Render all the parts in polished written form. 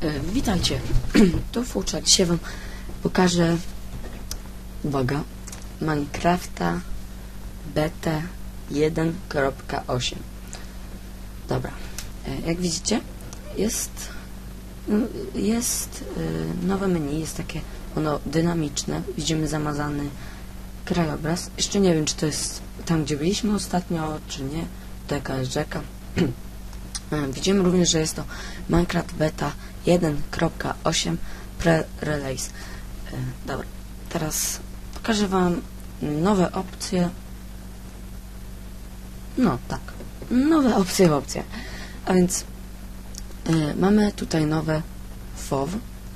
Witajcie, tu Fuczak. Dzisiaj wam pokażę, uwaga, Minecrafta beta 1.8. Dobra, jak widzicie, jest nowe menu, jest takie ono dynamiczne. Widzimy zamazany krajobraz. Jeszcze nie wiem, czy to jest tam, gdzie byliśmy ostatnio, czy nie. Taka jest rzeka. Widzimy również, że jest to Minecraft beta 1.8 pre-release. Dobra, teraz pokażę wam nowe opcje. No tak, nowe opcje w opcjach. A więc mamy tutaj nowe FOV.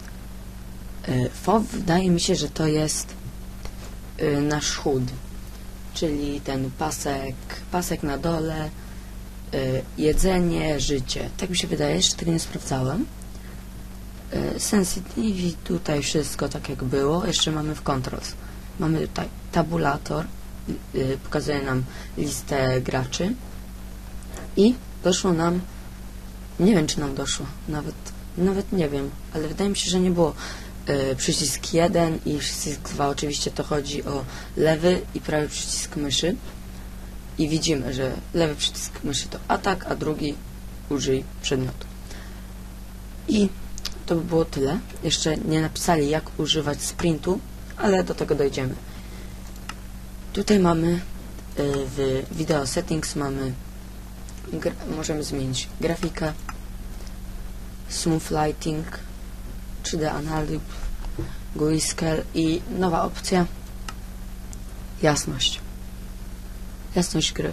FOV wydaje mi się, że to jest nasz HUD, czyli ten pasek na dole, jedzenie, życie. Tak mi się wydaje, jeszcze tego nie sprawdzałem. Sensitivity, tutaj wszystko tak jak było. Jeszcze mamy w Controls. Mamy tutaj tabulator, pokazuje nam listę graczy i doszło nam, nie wiem czy nam doszło, nawet nie wiem, ale wydaje mi się, że nie było przycisk 1 i przycisk 2. Oczywiście to chodzi o lewy i prawy przycisk myszy. I widzimy, że lewy przycisk myszy to atak, a drugi użyj przedmiotu. I to by było tyle. Jeszcze nie napisali, jak używać sprintu, ale do tego dojdziemy. Tutaj mamy w Video Settings możemy zmienić grafikę, Smooth Lighting, 3D Analysis, GUI Scale i nowa opcja jasność gry.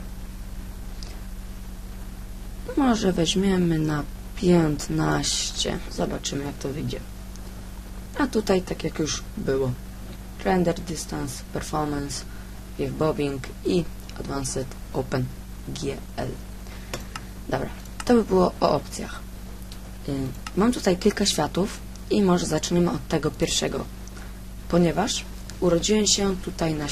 Może weźmiemy na 15. Zobaczymy, jak to wyjdzie. A tutaj, tak jak już było, Render Distance, Performance, Wave Bobbing i Advanced OpenGL. Dobra, to by było o opcjach. Mam tutaj kilka światów i może zaczniemy od tego pierwszego, ponieważ urodziłem się tutaj na...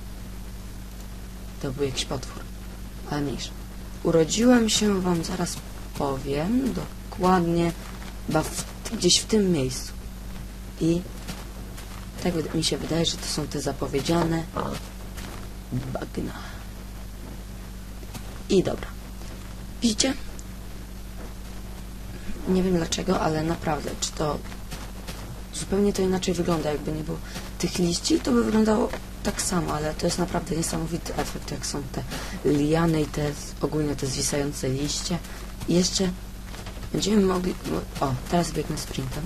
To był jakiś potwór, ale mniejszy. Urodziłem się, wam zaraz powiem, dokładnie gdzieś w tym miejscu. I tak mi się wydaje, że to są te zapowiedziane bagna. I dobra. Widzicie? Nie wiem dlaczego, ale naprawdę, czy to zupełnie to inaczej wygląda, jakby nie było tych liści, to by wyglądało tak samo, ale to jest naprawdę niesamowity efekt, jak są te liany i ogólnie te zwisające liście. I jeszcze będziemy mogli... O, teraz biegnę sprintem.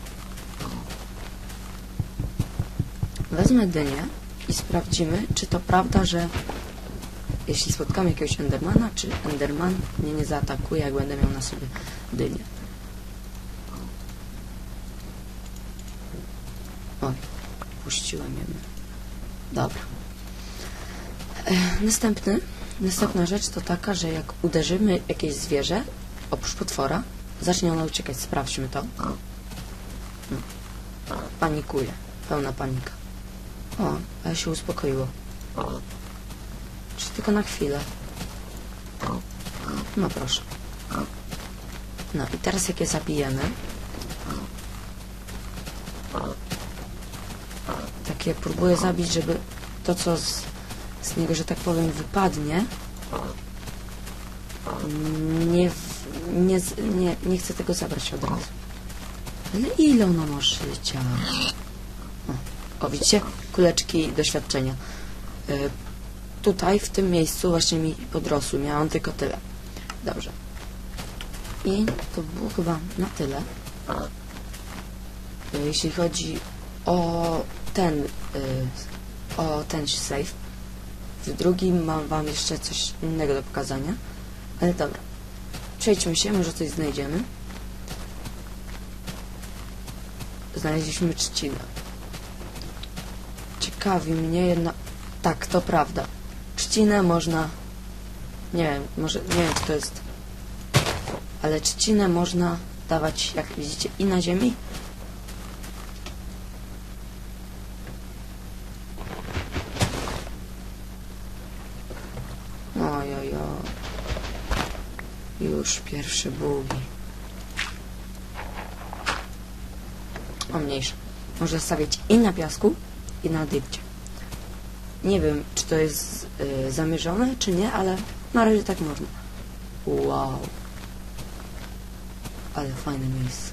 Wezmę dynię i sprawdzimy, czy to prawda, że jeśli spotkamy jakiegoś Endermana, czy Enderman mnie nie zaatakuje, jak będę miał na sobie dynię. Oj, puściłem jedno. Dobra. Następna rzecz to taka, że jak uderzymy jakieś zwierzę, oprócz potwora, zacznie ona uciekać. Sprawdźmy to. Panikuje. Pełna panika. O, ale się uspokoiło. Czy tylko na chwilę. No proszę. No i teraz jak je zabijemy, takie próbuję zabić, żeby to, co z niego, że tak powiem, wypadnie, nie chcę tego zabrać od razu. Ale ile ono ma życia? O, widzicie? Kuleczki doświadczenia. Tutaj, w tym miejscu właśnie mi podrosły. Miałam tylko tyle. Dobrze. I to było chyba na tyle. Jeśli chodzi o ten save. W drugim mam wam jeszcze coś innego do pokazania. Ale dobra. Przejdźmy się, może coś znajdziemy. Znaleźliśmy trzcinę. Ciekawi mnie jedna... Tak, to prawda. Trzcinę można... Nie wiem, nie wiem, czy to jest... Ale trzcinę można dawać, jak widzicie, i na ziemi. Ojojo. Już pierwsze bugi. o mniejsze. Można stawiać i na piasku, i na drifcie. Nie wiem, czy to jest zamierzone, czy nie, ale na razie tak można. Wow. Ale fajne miejsce.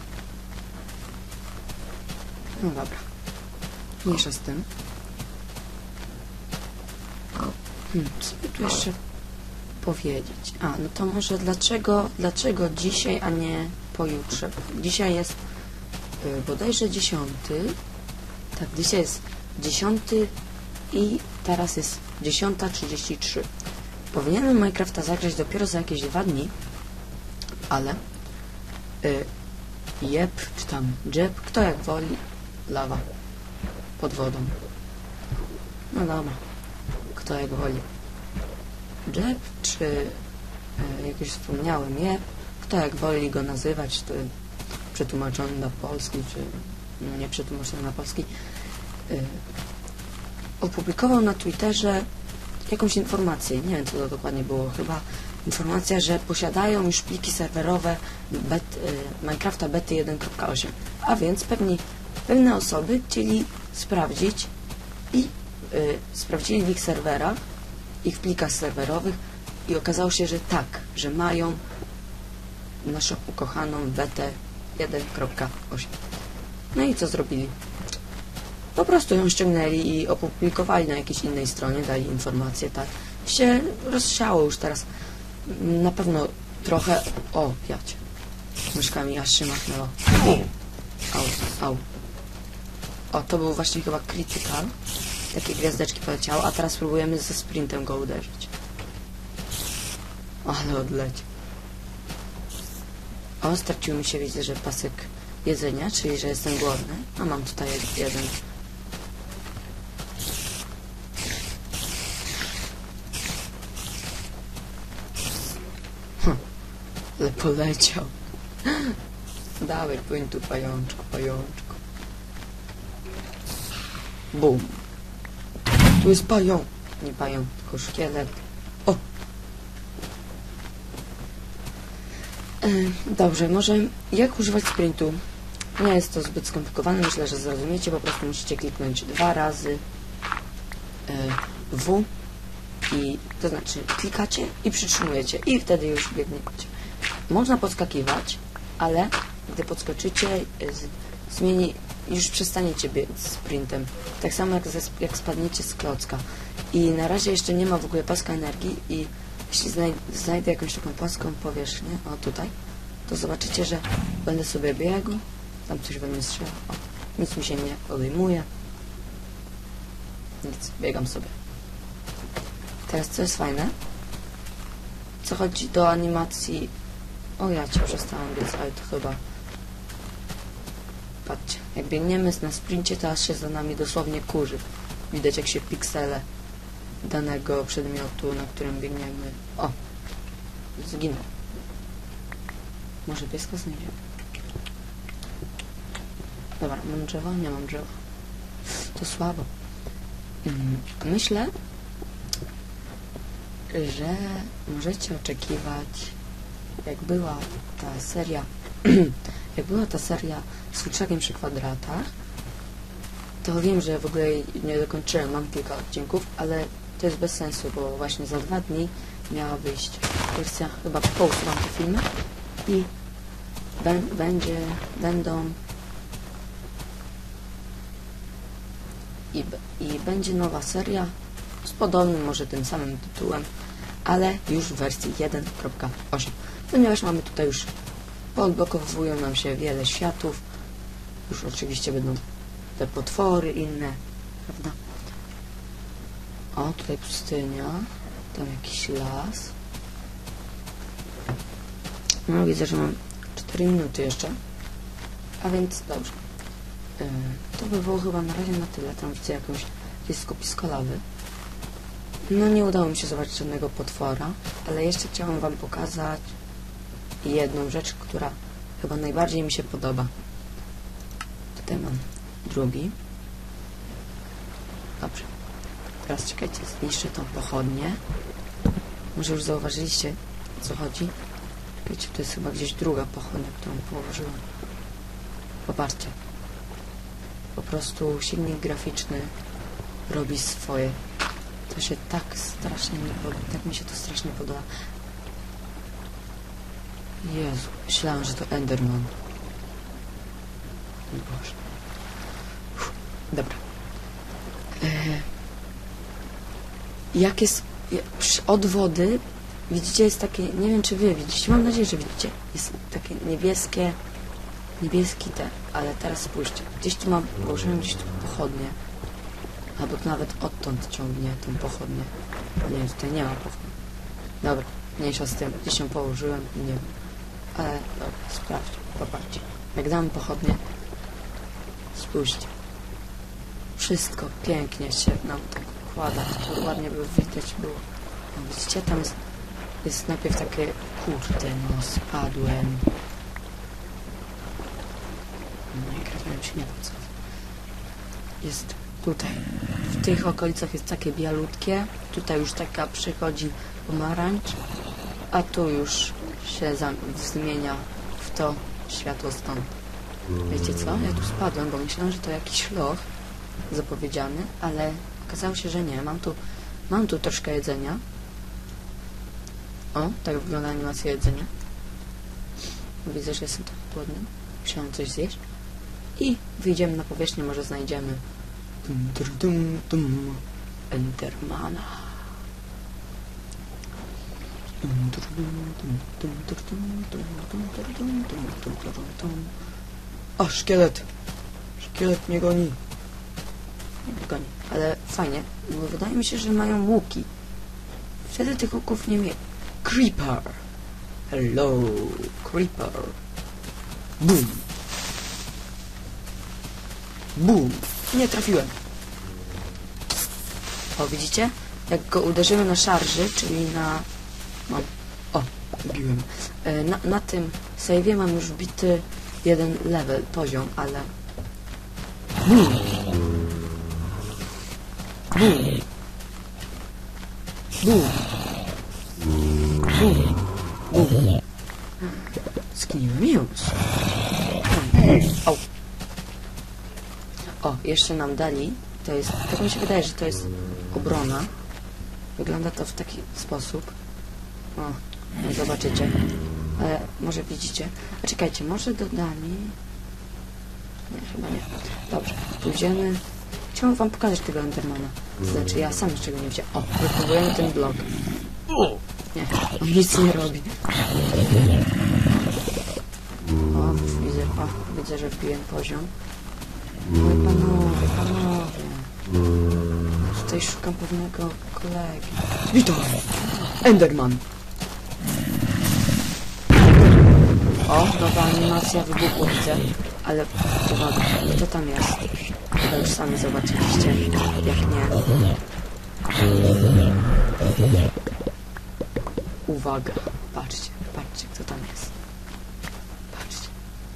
No dobra. Mniejsza z tym. Co by tu jeszcze powiedzieć? No to może dlaczego dzisiaj, a nie pojutrze? Dzisiaj jest bodajże 10. Tak, dzisiaj jest 10 i teraz jest 10:33. Powinienem Minecrafta zagrać dopiero za jakieś 2 dni, ale jeb, czy tam jeb, kto jak woli, lawa pod wodą. No dobra, kto jak woli. Jeb, czy jak już wspomniałem, jeb, kto jak woli go nazywać, to przetłumaczony na polski, czy nie przetłumaczony na polski, opublikował na Twitterze jakąś informację, nie wiem co to dokładnie było, chyba informacja, że posiadają już pliki serwerowe Minecrafta bety 1.8, a więc pewne osoby chcieli sprawdzić i sprawdzili w ich serwerach, ich plikach serwerowych i okazało się, że tak, że mają naszą ukochaną betę 1.8. No i co zrobili? Po prostu ją ściągnęli i opublikowali na jakiejś innej stronie, dali informację, tak. Się rozsiało już teraz. Na pewno trochę... O, jacie. Myszkami aż się machnęło. Au. O, to był właśnie chyba critical. Takie gwiazdeczki poleciały, a teraz spróbujemy ze sprintem go uderzyć. Ale odleciał. O, stracił mi się, widzę, że pasek jedzenia, czyli że jestem głodny. A mam tutaj jeden. Ale poleciał. Dawaj, płyń tu, pajączku. Bum. Tu jest pająk. Nie pająk, tylko szkielet. O! Dobrze, może jak używać sprintu? Nie jest to zbyt skomplikowane, myślę, że zrozumiecie. Po prostu musicie kliknąć 2 razy W i to znaczy klikacie i przytrzymujecie i wtedy już biegniecie. Można podskakiwać, ale gdy podskoczycie, już przestaniecie biec sprintem. Tak samo jak spadniecie z klocka. I na razie jeszcze nie ma w ogóle paska energii i jeśli znajdę jakąś taką płaską powierzchnię, o tutaj, to zobaczycie, że będę sobie biegł, tam coś we mnie strzela, o, nic mi się nie odejmuje, nic, biegam sobie. Teraz co jest fajne, co chodzi do animacji, o ja cię przestałem biec, ale to chyba, patrzcie, jak biegniemy na sprincie, to aż się za nami dosłownie kurzy. Widać jak się piksele danego przedmiotu, na którym biegniemy. O! Zginął. Może pieska znajdziemy. Dobra, mam drzewo? Nie mam drzewa. To słabo. Myślę, że możecie oczekiwać, jak była ta seria z futrzakiem przy kwadratach, to wiem, że w ogóle nie dokończyłem, mam kilka odcinków, ale to jest bez sensu, bo właśnie za 2 dni miała wyjść wersja, chyba pousuwam te filmy i będzie nowa seria z podobnym, może tym samym tytułem, ale już w wersji 1.8, ponieważ mamy tutaj już, poodblokowują nam się wiele światów, już oczywiście będą te potwory inne, prawda? O, tutaj pustynia, tam jakiś las. No, widzę, że mam 4 minuty jeszcze, a więc dobrze. To by było chyba na razie na tyle. Tam widzę jakieś skupisko lawy. No, nie udało mi się zobaczyć żadnego potwora, ale jeszcze chciałam wam pokazać jedną rzecz, która chyba najbardziej mi się podoba. Tutaj mam drugi. Dobrze. Teraz czekajcie, zniszczę tą pochodnię. Może już zauważyliście, o co chodzi. Wiecie, to jest chyba gdzieś druga pochodnia, którą położyłem. Popatrzcie. Po prostu silnik graficzny robi swoje. To się tak strasznie mi podoba. Tak mi się to strasznie podoba. Jezu, myślałem, że to Enderman. Boże. Dobra. Jak jest... Od wody, widzicie, jest takie... Nie wiem, czy wy widzicie. Mam nadzieję, że widzicie. Jest takie niebieskie... Niebieski te... Ale teraz spójrzcie. Gdzieś tu mam... Położyłem gdzieś tu pochodnie. Albo to nawet odtąd ciągnie tą pochodnię. Nie, tutaj nie ma pochodni. Dobra, mniejsza z tym. Gdzieś ją położyłem i nie wiem. Ale dobra, sprawdźcie, popatrzcie. Jak dam pochodnie, spójrzcie. Wszystko pięknie się nam tak układa. Ładnie by widać było. No, widzicie, tam jest najpierw takie... Kurde, no spadłem. No i kradłem się nie wiem co. Jest tutaj. W tych okolicach jest takie bialutkie. Tutaj już taka przychodzi pomarańcz. A tu już się zmienia w to światło stąd. Wiecie co? Ja tu spadłem, bo myślałem, że to jakiś loch zapowiedziany, ale okazało się, że nie. Mam tu troszkę jedzenia. O, tak wygląda animacja jedzenia. Widzę, że jestem tak głodny. Musiałem coś zjeść. I wyjdziemy na powierzchnię, może znajdziemy Endermana. O, szkielet! Szkielet mnie goni. Nie goni, ale fajnie, bo wydaje mi się, że mają łuki. Wtedy tych łuków nie mieli. Creeper! Hello, Creeper! Boom! Boom! Nie trafiłem. O, widzicie? Jak go uderzymy na szarży, czyli na... No, o, wbiłem. Na tym save'ie mam już wbity jeden level, poziom, ale... Boom! Boom! Boom! Boom! Boom! Zgniłem już. O! O, jeszcze nam dali. To jest... Tak mi się wydaje, że to jest obrona. Wygląda to w taki sposób. O, nie zobaczycie. Ale może widzicie. A czekajcie, może dodali... Nie, chyba nie. Dobrze, pójdziemy... Chciałbym wam pokazać tego Endermana. Znaczy, ja sam jeszcze go nie widziałem. O, wypróbujemy ten blok. Nie, on nic nie robi. O, widzę, że wbiłem poziom. Oj, panowie. Tutaj szukam pewnego kolegi. Witam! Enderman! O, nowa animacja wybuchu widzę. Ale uwaga, kto tam jest? Chyba już sami zobaczyliście. Jak nie. Uwaga, patrzcie, kto tam jest. Patrzcie.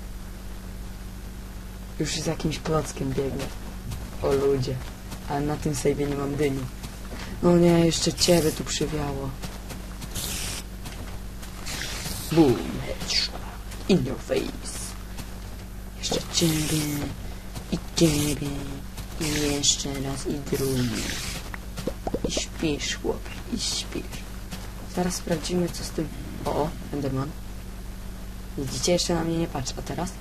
Już z jakimś klockiem biegnie. O ludzie. Ale na tym save'ie nie mam dyni. No nie, jeszcze ciebie tu przywiało. Boom. In your face. Jeszcze ciebie. I ciebie. I jeszcze raz. I drugi. I śpisz, chłopie. I śpisz. Zaraz sprawdzimy, co z tym... O, Enderman. Widzicie? Jeszcze na mnie nie patrz. A teraz?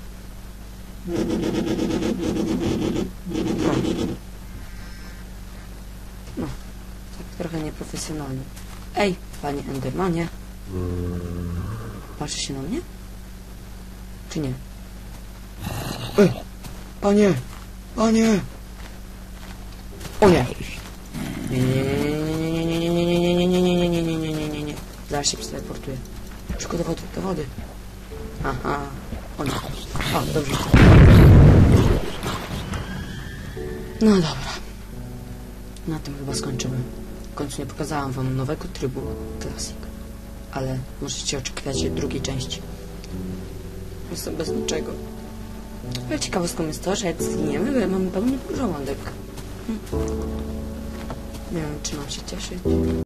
No, tak trochę nieprofesjonalnie. Ej, panie Endermanie. Patrzy się na mnie? Czy nie? Ej, panie! Panie! O nie! Nie. Zaraz się przeteleportuję. Szybko do wody. Aha. O nie. O, dobrze. No dobra. Na tym chyba skończymy. W końcu nie pokazałam wam nowego trybu Classic. Ale możecie oczekiwać drugiej części. Jestem bez niczego. Ale ciekawostką jest to, że jak zginiemy, mamy pełny żołądek. Nie wiem, czy mam się cieszyć.